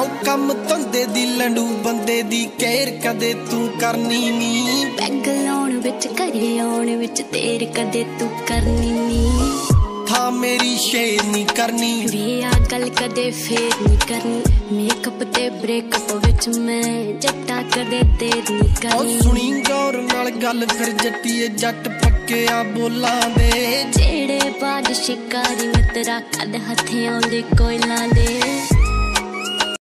कम धंधे दी लंडू बंदे दी केयर कदे तू करनी नी पैग लाउण विच घरे आउण विच देर कदे तू करनी नी था मेरी शेर नी करनी वे आ गल कदे फेर नी करनी मेकअप ते ब्रेकअप विच मैं जट्टा कदे देर नी करनी सुनी गौर नाल गल फिर जट्टीए जट पक्किया बोलां दे जेड़े बाज शिकारी मित्रा कद हथे आउंदे कोयलां दे